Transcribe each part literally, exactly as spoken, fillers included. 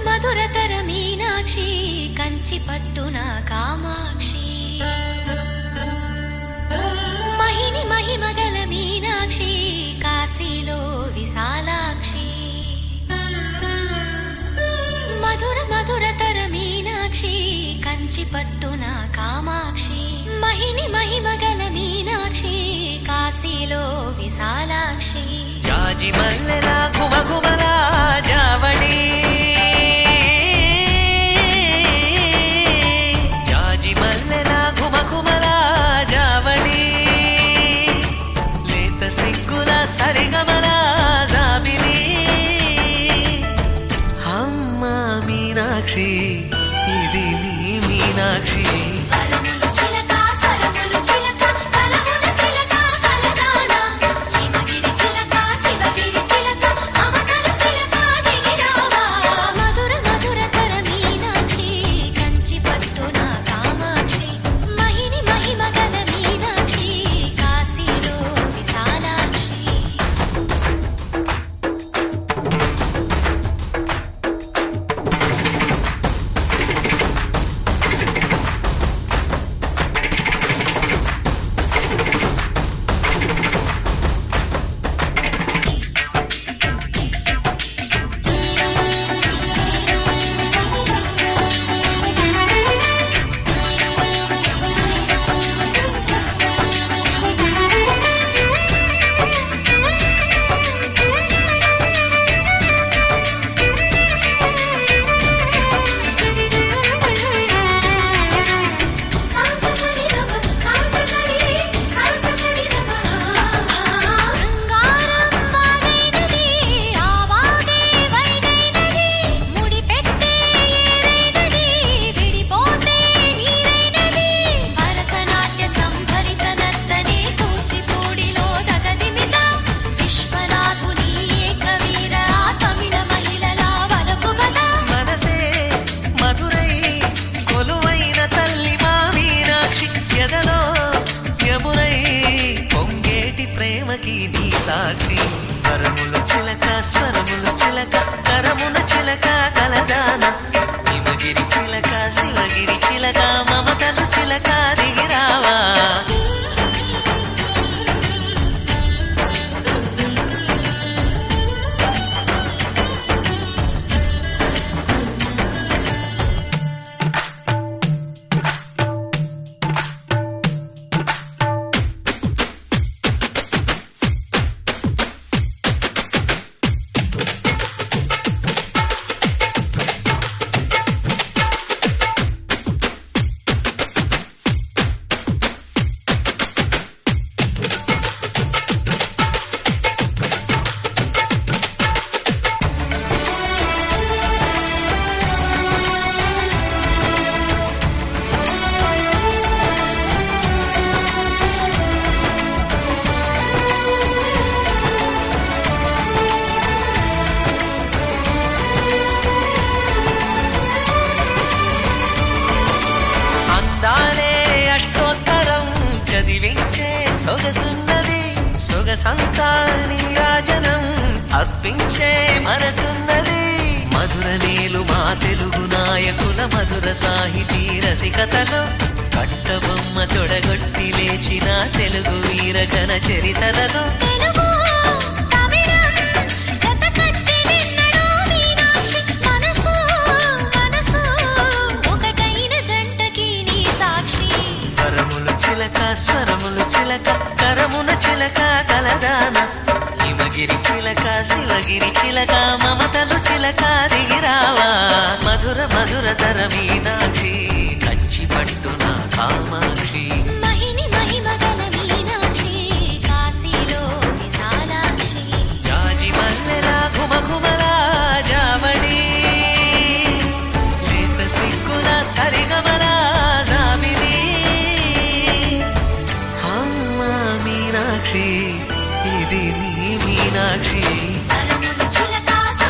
మధురతర మీనాక్షి కంచి పట్టున కామాక్షి మహిని మహిమగల మీనాక్షి కాశీలో విశాలాక్షి మధుర మధురతర మీనాక్షి కంచి పట్టున కామాక్షి మహిని మహిమగల మీనాక్షి కాశీలో విశాలాక్షి జాజి మల్లెలా గుమగుమలా జావళి జాజి మల్లెలా గుమగుమలా జావళి లేత సిగ్గుల సరిగమల జాబిలి అమ్మ మీనాక్షి ఇది నీ మీనాక్షి సాక్షి వరముల చిలక స్వరముల చిలక కరమున చిలక కలదాన హిమగిరి చిలక శివగిరి చిలక మమతలు చిలక దిగిరావా సొగసున్నది సొగసంతా నీరాజనం అర్పించే మనసున్నది మధుర నీలు మా తెలుగు నాయకుల మధుర సాహితీ రసికతలో కట్టబొమ్మ తొడగొట్టి లేచిన తెలుగు వీరగణ చరితలలో స్వరములు చిలక కరమున చిలక కలదాన హిమగిరి చిలక శివగిరి చిలక మమతలు చిలక దిగిరావా మధుర మధుర తర మీనాక్షి కంచి పట్టున కామాక్షి మహిని మహిమగల మీనాక్షి కాశీలో విశాలాక్షి జాజి మల్లెలా గుమగుమలా జావళి లేత సిగ్గుల సరిగమల జాబిలి మీనాక్షి ఇది నీ మీనాక్షి వరముల చిలక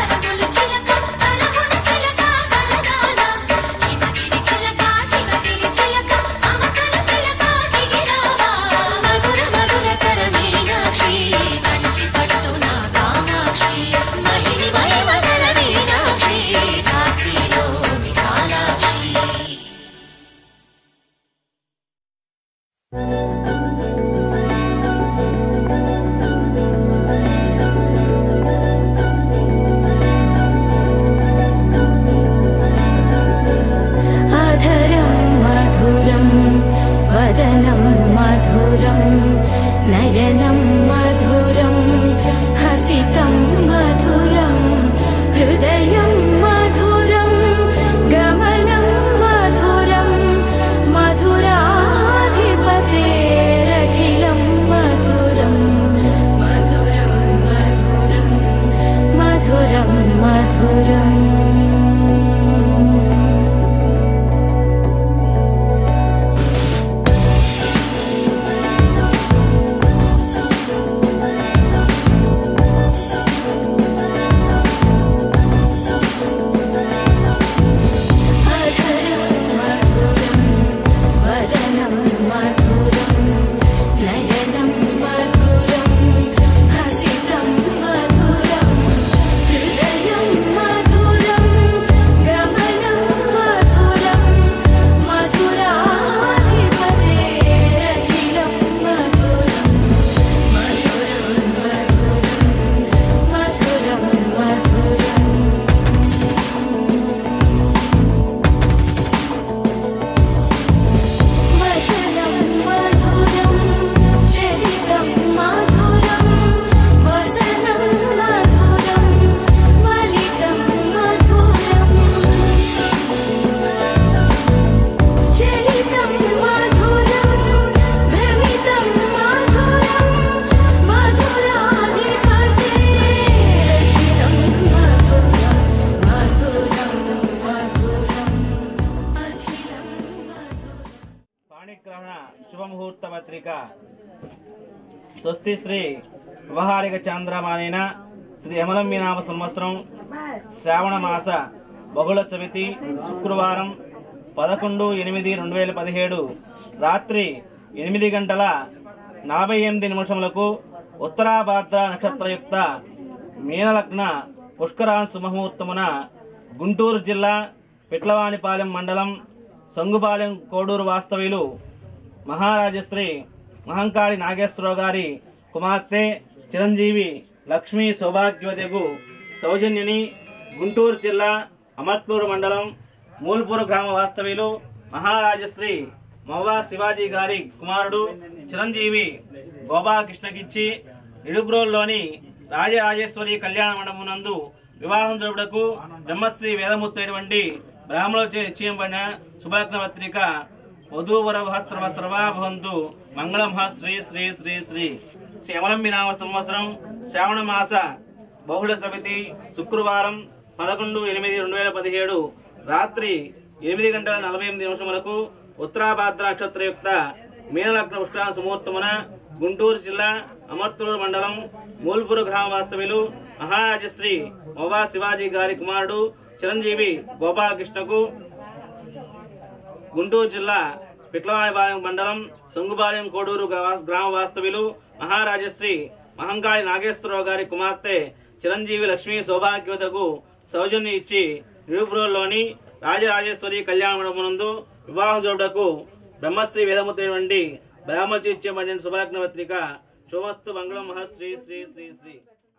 శుభముహూర్త పత్రిక స్వస్తి శ్రీ వ్యవహారిక చాంద్రమానేన శ్రీ యమలంబి నామ సంవత్సరం శ్రావణ మాస బహుళ చవితి శుక్రవారం పదకొండు ఎనిమిది రెండు వేల పదిహేడు రాత్రి ఎనిమిది గంటల నలభై ఎనిమిది నిమిషములకు ఉత్తరాభాద్ర నక్షత్రయుక్త మీనలగ్న పుష్కరాన్ శుభముహూర్తమున గుంటూరు జిల్లా పిట్లవానిపాలెం మండలం సంగుపాలెం కోడూరు వాస్తవ్యులు మహారాజశ్రీ మహంకాళి నాగేశ్వరరావు గారి కుమార్తె చిరంజీవి లక్ష్మీ సౌభాగ్యవతకు సౌజన్యని గుంటూరు జిల్లా అమర్తూరు మండలం మూల్పూరు గ్రామ వాస్తవ్యులు మహారాజశ్రీ మవ్వా శివాజీ గారి కుమారుడు చిరంజీవి గోపాలకృష్ణకిచ్చి నిడుబ్రోల్లోని రాజరాజేశ్వరి కళ్యాణ మండపమునందు వివాహం జరుపుటకు బ్రహ్మశ్రీ వేదమూర్తైనటువంటి బ్రాహ్మణులచే నిశ్చయింపబడిన శుభలగ్న పత్రిక వధూవర వస్త్రవ సర్వాభవంతు మంగళం శ్రీ శ్రీ శ్రీ శ్రీ శ్రీ యమలంబి నామ సంవత్సరం శ్రావణ మాస బహుళ చవితి శుక్రవారం పదకొండు ఎనిమిది రెండు వేల పదిహేడు రాత్రి ఎనిమిది గంటల నలభై ఎనిమిది నిమిషములకు ఉత్తరాభాద్ర నక్షత్రయుక్త మీనలగ్న పుష్కర సుముహూర్తమున గుంటూరు జిల్లా అమర్తూరు మండలం మూల్పూరు గ్రామ వాస్తవ్యులు మహారాజశ్రీ మవ్వా శివాజీ గారి కుమారుడు చిరంజీవి గోపాలకృష్ణకు గుంటూరు జిల్లా పిట్లవానిపాలెం మండలం సంగుపాలెం కోడూరు గ్రామ వాస్తవ్యులు మహారాజశ్రీ మహంకాళి నాగేశ్వరరావు గారి కుమార్తె చిరంజీవి లక్ష్మీ సౌభాగ్యవతకు సౌజన్యం ఇచ్చి నిడుబ్రోల్లోని రాజరాజేశ్వరి కళ్యాణ మండపమునందు వివాహం జరుపుటకు బ్రహ్మశ్రీ వేదమూర్తైనటువంటి బ్రాహ్మణులచే నిశ్చయింపబడిన శుభలగ్న పత్రిక శుభమస్తు మంగళం శ్రీ శ్రీ శ్రీ శ్రీ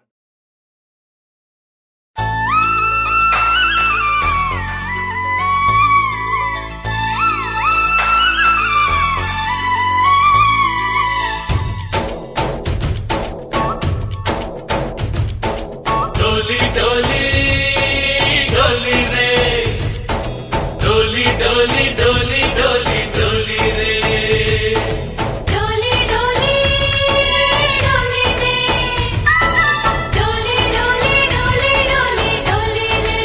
डोली डोली डोली रे डोली डोली डोली डोली डोली रे डोली डोली डोली रे डोली डोली डोली डोली डोली रे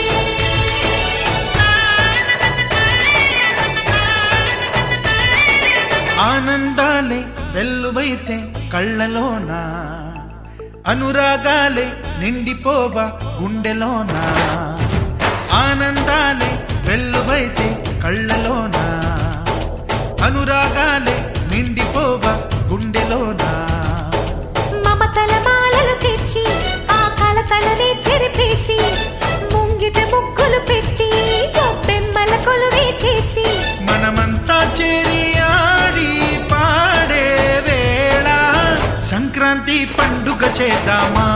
ఆనందాలే వెల్లువైతే కళ్ళలోనా అనురాగాలే నిండిపోవా గుండెలోనా ఆనందాలే వెల్లువైతే కళ్ళలోనా అనురాగాలే నిండిపోవా గుండెలోనా మమతల మాలలు తెచ్చి ఆ కలతలనే చెరిపేసి ముంగిట ముగ్గులు పెట్టి గొప్పెమ్మల కొలువే చేసి మనమంతా చేరి ఆడి పాడే వేళ సంక్రాంతి పండుగ చేద్దామా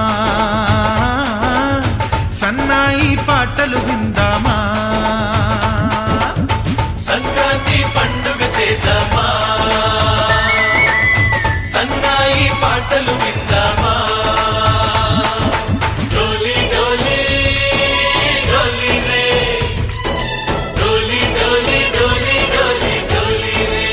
సన్నాయి పాటలు విందామా సంక్రాంతి పండుగ చేద్దామా సన్నాయి పాటలు విందామా డోలి డోలి డోలి రే డోలి డోలి డోలి డోలి డోలి రే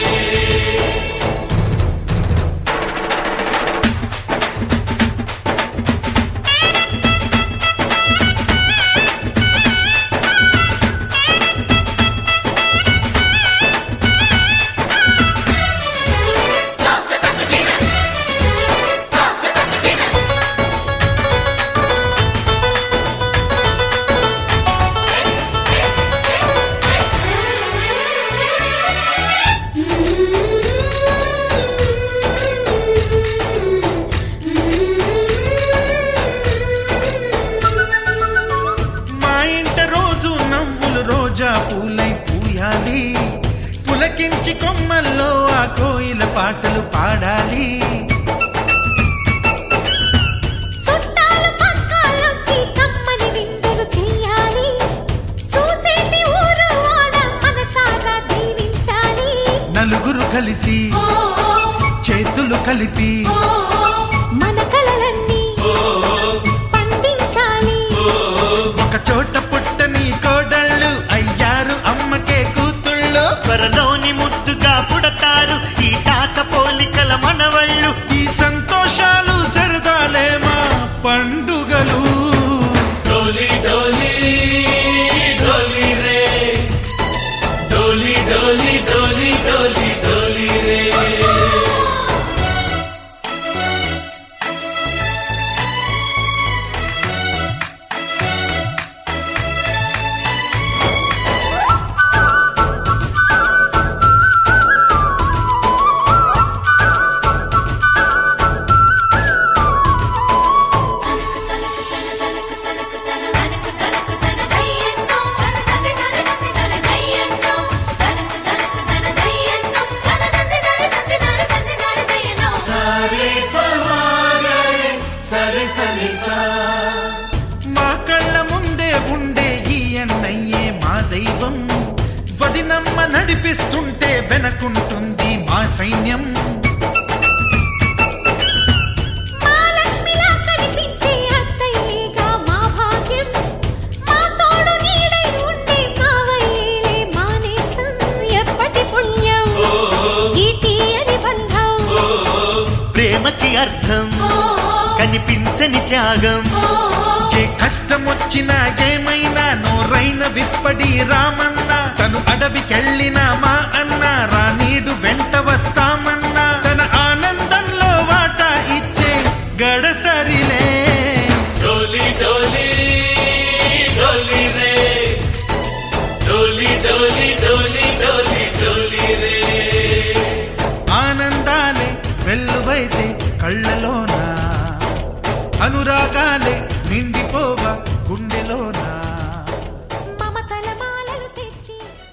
మా ఇంట రోజు నవ్వులు రోజా పూలై పూయాలి పులకించి కొమ్మల్లో ఆ కోయిల పాటలు పాడాలి చుట్టాలు పక్కాలొచ్చి కమ్మని విందులు చెయ్యాలి చూసేటి ఊరు వాడ మనసారా దీవించాలి నలుగురు కలిసి చేతులు కలిపి మన కలలన్నీ పండించాలి ఒక చోట పుట్టని కోడళ్ళు అయ్యారు అమ్మకే కూతుళ్ళు త్వరలోని ముద్దుగా పుడతారు ఈ తాత పోలికల మనవళ్ళు ఈ సంతోషాలు సరదాలే మా పండుగలు డోలి డోలి డోలి రే డోలి డోలి డోలి డోలి డోలి రే అన్నయ్యే మా దైవం. వదినమ్మ నడిపిస్తుంటే వెనకుంటుంది మా సైన్యం. ప్రేమకి అర్థం కనిపించని త్యాగం. ఏ కష్టం వచ్చినా ఏమైనా నోరైన విప్పడి రామన్నా. తను అడవికెళ్ళినా మా అన్న రానీడు వెంట వస్తామన్నా. తన ఆనందంలో వాటా ఇచ్చే గడసరిలే. డోలి డోలి డోలి రే డోలి డోలి డోలి డోలి డోలి రే. ఆనందాలే వెల్లువైతే కళ్ళలోనా, అనురాగాలే నిండిపోవా గుండెలోనా. మమతల మాలలు తెచ్చి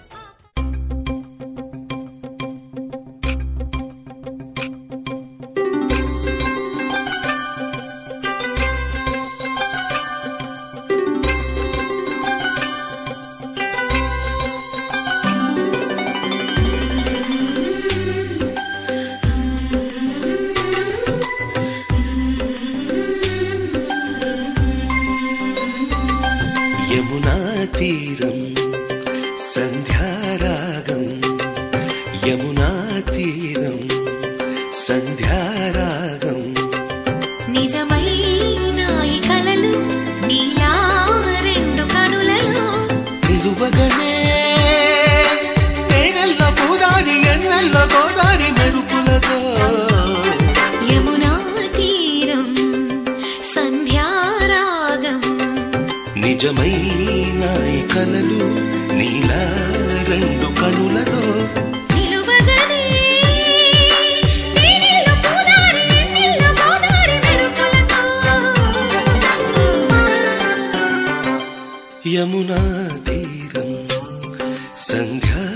యమునా తీరం సంధ్యారాగం. యమునా తీరం సంధ్యారాగం. నిజమైన ఈ కలలు నీలా రెండు కనులలో నిలువగనే తేనెల్లో గోదారి ఎన్నెల్లో గోదారి మెరుపులతో. యమునా తీరం సంధ్యారాగం. నిజమైన ఈ కలలు నీలా రెండు కనులలో. నిలువగనే తేనెల్లో గోదారి ఎన్నెల్లో గోదారి మెరుపులతో. యమునా తీరం సంధ్యా